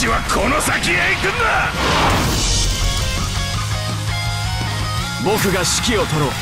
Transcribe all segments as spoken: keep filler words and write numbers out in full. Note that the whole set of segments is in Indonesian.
はこの先へ行くんだ。 僕が指揮を取ろう。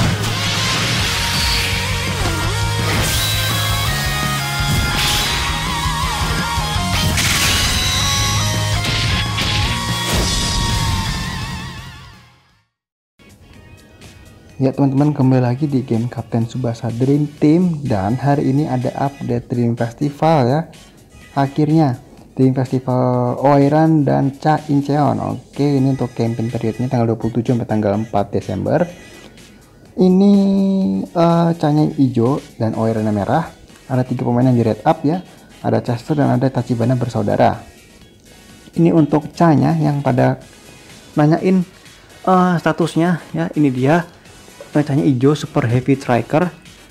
Ya teman-teman, kembali lagi di game Kapten Tsubasa Dream Team, dan hari ini ada update Dream Festival ya. Akhirnya Dream Festival Oiran dan Cha Incheon. Oke, ini untuk campaign periodnya tanggal dua puluh tujuh sampai tanggal empat Desember. Ini uh, Cha-nya hijau dan Oirannya merah. Ada tiga pemain yang di red up ya. Ada Chester dan ada Tachibana bersaudara. Ini untuk Cha-nya yang pada nanyain uh, statusnya ya. Ini dia. Macanya hijau super heavy striker.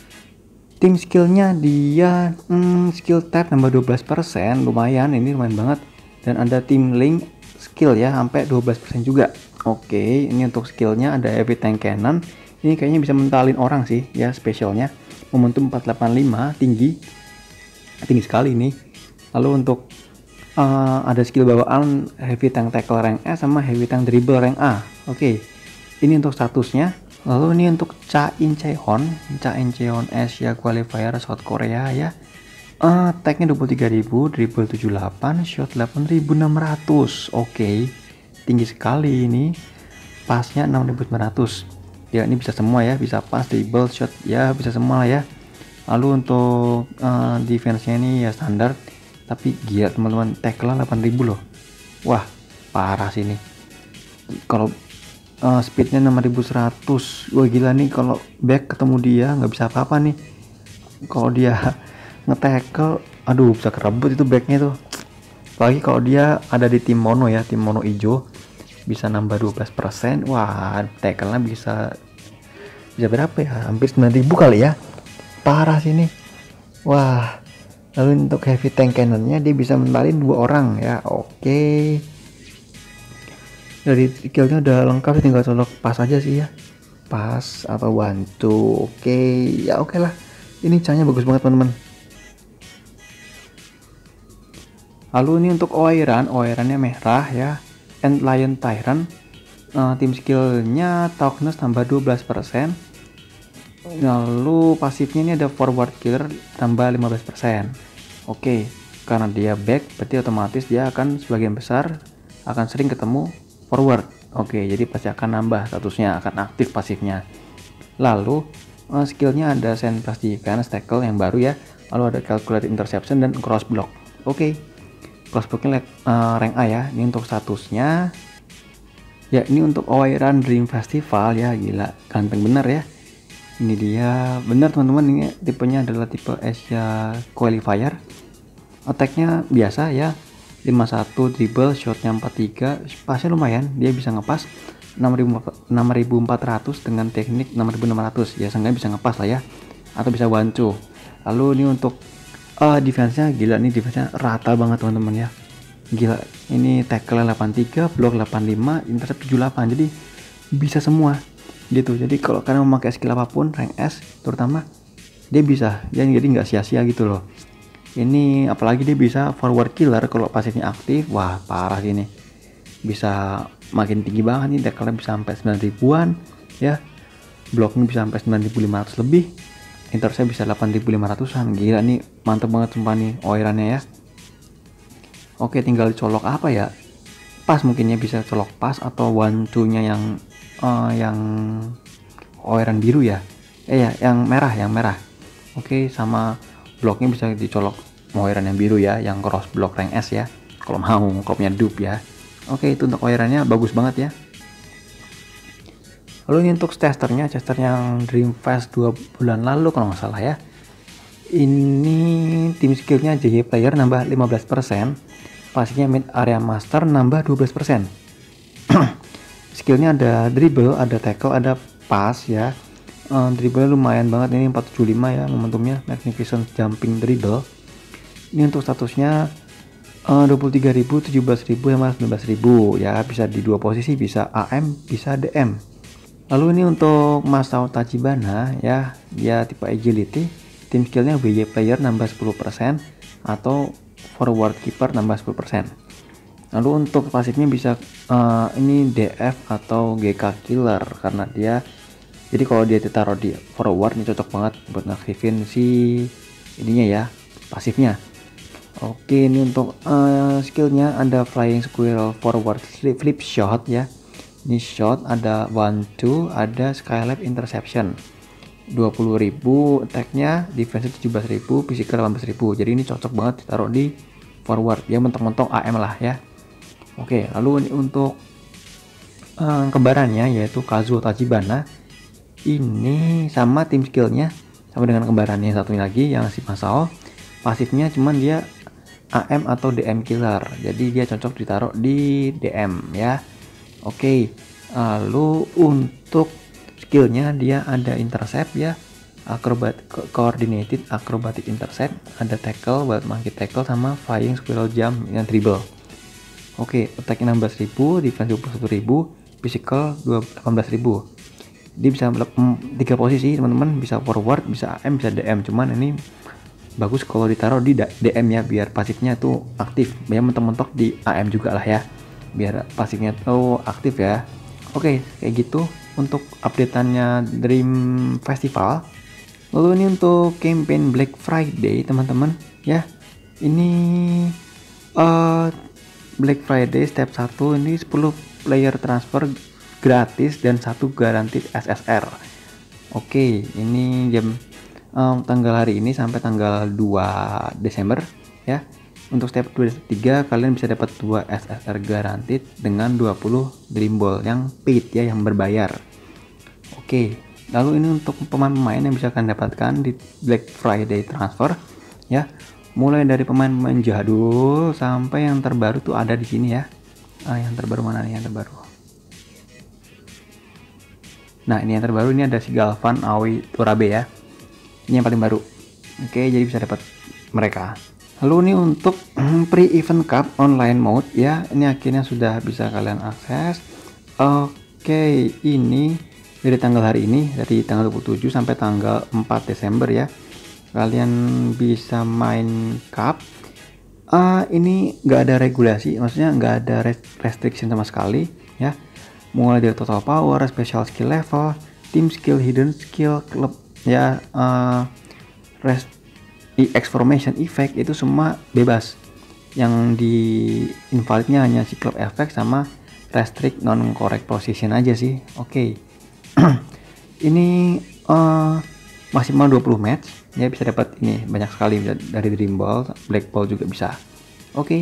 Tim skillnya dia hmm, skill type nambah dua belas persen, lumayan, ini lumayan banget. Dan ada tim link skill ya sampai dua belas persen juga. Oke, ini untuk skillnya ada heavy tank cannon. Ini kayaknya bisa mentalin orang sih ya, spesialnya momentum empat delapan lima, tinggi tinggi sekali ini. Lalu untuk uh, ada skill bawaan heavy tank tackle rank S sama heavy tank dribble rank A. Oke, ini untuk statusnya. Lalu ini untuk Cha Incheon, Cha Incheon Asia Qualifier South Korea ya. Uh, tagnya dua puluh tiga ribu, dribble tujuh puluh delapan, shot delapan ribu enam ratus. Oke, tinggi sekali ini. Pasnya enam ribu sembilan ratus. Ya, ini bisa semua ya, bisa pas, dribble, shot ya, bisa semua lah ya. Lalu untuk uh, defense-nya ini ya standar, tapi gila teman-teman, tackle delapan ribu loh. Wah, parah sih ini. Kalau Uh, speednya enam ribu seratus. Wah gila nih, kalau back ketemu dia nggak bisa apa-apa nih. Kalau dia nge-tackle, aduh bisa kerebut itu backnya tuh. Apalagi kalau dia ada di tim mono ya, tim mono hijau, bisa nambah dua belas persen. Wah, tackle-nya bisa bisa berapa ya? Hampir sembilan ribu kali ya. Parah sih ini. Wah. Lalu untuk heavy tank cannon-nya dia bisa mentalin dua orang ya. Oke. Dari skillnya udah lengkap, tinggal colok pas aja sih ya, pas atau one two. Oke ya, oke lah, ini Cha-nya bagus banget teman-teman. Lalu ini untuk Oiran, Oirannya merah ya, Ant Lion Tyrant. uh, tim skillnya toughness tambah dua belas persen. Lalu pasifnya ini ada forward killer tambah lima belas persen. Oke, karena dia back berarti otomatis dia akan sebagian besar akan sering ketemu forward. Oke, jadi pasti akan nambah statusnya, akan aktif pasifnya. Lalu uh, skillnya ada send plus defense, tackle yang baru ya. Lalu ada calculate interception dan cross block. Oke, cross blocknya uh, rank A ya. Ini untuk statusnya. Ya, ini untuk Oiran Dream Festival ya, gila ganteng bener ya. Ini dia, bener teman-teman, ini tipenya adalah tipe Asia Qualifier. Attack-nya biasa ya, lima puluh satu, dribble, shotnya empat puluh tiga, pasnya lumayan, dia bisa ngepas enam ribu empat ratus dengan teknik enam ribu enam ratus ya, seenggaknya bisa ngepas lah ya, atau bisa one two. Lalu ini untuk uh, defense-nya, gila nih, defense-nya rata banget teman-teman ya, gila. Ini tackle delapan puluh tiga, block delapan puluh lima, intercept tujuh puluh delapan, jadi bisa semua gitu. Jadi kalau kalian memakai skill apapun rank S terutama, dia bisa, jadi nggak sia-sia gitu loh. Ini apalagi dia bisa forward killer kalau pasifnya aktif. Wah parah sih ini, bisa makin tinggi banget nih, tackle bisa sampai sembilan ribuan ya, blocknya bisa sampai sembilan ribu lima ratus lebih, intercept bisa delapan ribu lima ratusan. Gila nih, mantep banget sumpah nih Oirannya ya. Oke, tinggal colok apa ya, pas mungkinnya bisa colok pas atau one two nya yang uh, yang Oiran biru ya, eh ya yang merah, yang merah. Oke, sama bloknya bisa dicolok Oiran yang biru ya, yang cross block rank S ya, kalau mau, kalau punya dupe ya. Oke, itu untuk Oirannya bagus banget ya. Lalu ini untuk Chesternya, Chester yang Dream Fest dua bulan lalu kalau nggak salah ya. Ini tim skillnya J J player nambah lima belas persen, pastinya mid area master nambah dua belas persen. Skillnya ada dribble, ada tackle, ada pass ya. Uh, dribble lumayan banget ini, empat tujuh lima ya momentumnya, magnificent jumping dribble. Ini untuk statusnya uh, dua puluh tiga ribu, tujuh belas ribu, sama sembilan belas ribu ya, bisa di dua posisi, bisa A M, bisa D M. Lalu ini untuk Masao Tachibana ya, dia tipe agility, tim skillnya W Y player nambah sepuluh persen atau forward keeper nambah sepuluh persen. Lalu untuk pasifnya bisa uh, ini D F atau G K killer, karena dia jadi kalau dia ditaruh di forward ini cocok banget buat ngaktifin si ininya ya, pasifnya. Oke, ini untuk uh, skillnya ada flying squirrel forward flip, flip shot ya. Ini shot, ada one two, ada skylab interception. dua puluh ribu attack-nya, defense tujuh belas ribu, physical delapan belas ribu. Jadi ini cocok banget ditaruh di forward. Ya mentok-mentok A M lah ya. Oke, lalu ini untuk um, kembarannya yaitu Kazuo Tachibana. Ini sama tim skillnya sama dengan kembarannya yang satu lagi yang si Masao. Pasifnya cuman dia A M atau D M killer. Jadi dia cocok ditaruh di D M ya. Oke, lalu untuk skillnya dia ada intercept ya, acrobat coordinated acrobatic intercept, ada tackle buat monkey tackle, sama flying squirrel jump yang dribble. Oke, attack enam belas ribu, defense dua puluh satu ribu, physical delapan belas ribu. Dia bisa tiga posisi teman-teman, bisa forward, bisa A M, bisa D M. Cuman ini bagus kalau ditaruh di D M ya, biar pasifnya tuh aktif. Biar mentok-mentok di A M juga lah ya, biar pasifnya tuh aktif ya. Oke, kayak gitu untuk updateannya Dream Festival. Lalu ini untuk campaign Black Friday teman-teman ya. Ini uh, Black Friday step satu ini sepuluh player transfer gratis dan satu guaranteed S S R. Oke, ini jam um, tanggal hari ini sampai tanggal dua Desember ya. Untuk step dua dan tiga kalian bisa dapat dua S S R guaranteed dengan dua puluh Dream Ball yang paid ya, yang berbayar. Oke, lalu ini untuk pemain-pemain yang bisa kalian dapatkan di Black Friday transfer ya. Mulai dari pemain-pemain jadul sampai yang terbaru tuh ada di sini ya. Ah, yang terbaru mana nih yang terbaru? Nah, ini yang terbaru, ini ada si Galvan Aoi Turabe ya. Ini yang paling baru. Oke, jadi bisa dapat mereka. Lalu ini untuk pre-event cup online mode ya. Ini akhirnya sudah bisa kalian akses. Oke, ini dari tanggal hari ini, dari tanggal dua puluh tujuh sampai tanggal empat Desember ya. Kalian bisa main cup. Uh, ini nggak ada regulasi, maksudnya nggak ada restriction sama sekali ya. Mulai dari total power, special skill level, team skill, hidden skill, club ya, uh, rest, X formation effect itu semua bebas. Yang di invalidnya hanya si club effect sama restrict non correct position aja sih. Oke. Okay. Ini uh, maksimal dua puluh match ya, bisa dapat ini banyak sekali dari Dream Ball, Black Ball juga bisa. Oke. Okay.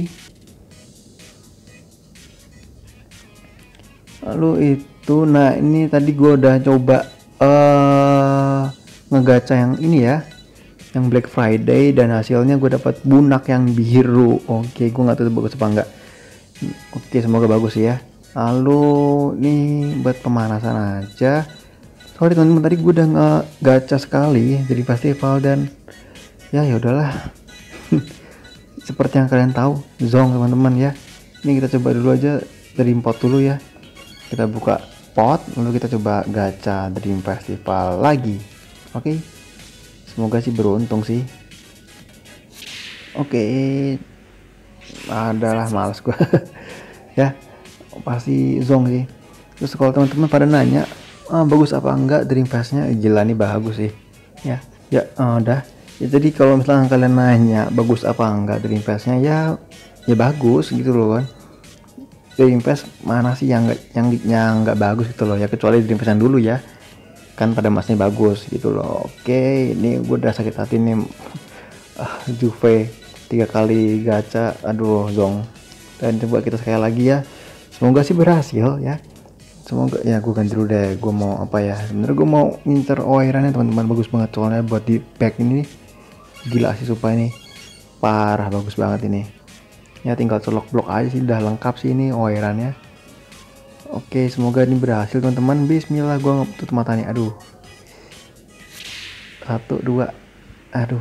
Lalu itu, nah ini tadi gue udah coba uh, ngegacha yang ini ya, yang Black Friday, dan hasilnya gue dapat bunak yang biru. Oke, okay, gue nggak tahu bagus apa enggak. Oke, okay, semoga bagus ya. Lalu nih buat pemanasan aja. Sorry teman-teman, tadi gue udah ngegacha sekali jadi festival, dan ya ya udahlah. Seperti yang kalian tahu, Zong teman-teman ya. Ini kita coba dulu aja dari pot dulu ya. Kita buka pot, lalu kita coba gacha Dream Festival lagi. Oke, okay. Semoga sih beruntung sih. Oke, okay. Adalah males gue. Ya, pasti Zong sih. Terus kalau teman-teman pada nanya, ah, bagus apa enggak Dream Fest-nya, gila nih bagus sih. Ya, ya uh, udah. Ya, jadi kalau misalnya kalian nanya bagus apa enggak Dream Fest-nya, ya ya bagus gitu loh kan. Dream Fest mana sih yang enggak yang yang enggak bagus gitu loh ya, kecuali Dream Fest yang dulu ya. Kan pada masnya bagus gitu loh. Oke, ini gue udah sakit hati nih. Ah, Juve tiga kali gacha, aduh Zong. Dan coba kita sekali lagi ya. Semoga sih berhasil ya. Semoga ya, gue ganti dulu deh. Gue mau apa ya? Sebenarnya gue mau ngincer oirannya teman-teman, bagus banget soalnya buat di pack ini. Gila sih supaya ini parah, bagus banget ini. Ya tinggal colok blok aja sih, udah lengkap sih ini oirannya. Oke, semoga ini berhasil teman-teman. Bismillah, gue tutup mata nih. Aduh. Satu, dua. Aduh.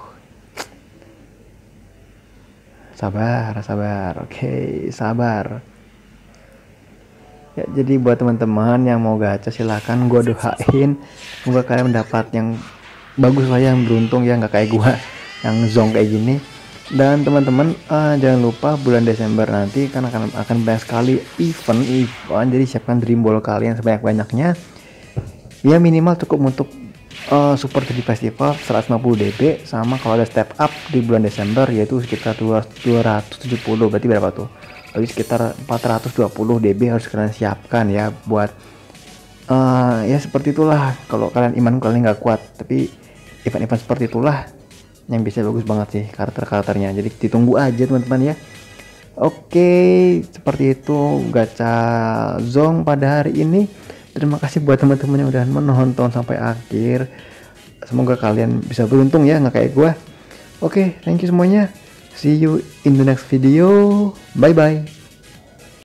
Sabar, sabar. Oke, sabar. Ya, jadi buat teman-teman yang mau gacha silahkan, gue doain semoga kalian mendapat yang bagus lah, yang beruntung ya, nggak kayak gue yang Zong kayak gini. Dan teman-teman uh, jangan lupa bulan Desember nanti kan akan akan banyak sekali event event jadi siapkan dream ball kalian sebanyak-banyaknya ya, minimal cukup untuk uh, support di festival seratus lima puluh D B, sama kalau ada step up di bulan Desember yaitu sekitar dua ratus tujuh puluh, berarti berapa tuh, berarti sekitar empat ratus dua puluh D B harus kalian siapkan ya buat uh, ya seperti itulah. Kalau kalian iman kalian nggak kuat, tapi event-event seperti itulah yang bisa bagus banget sih karakter-karakternya, jadi ditunggu aja teman-teman ya. Oke, seperti itu gacha Zong pada hari ini. Terima kasih buat teman-teman yang udah menonton sampai akhir, semoga kalian bisa beruntung ya, nggak kayak gua. Oke, thank you semuanya, see you in the next video, bye bye.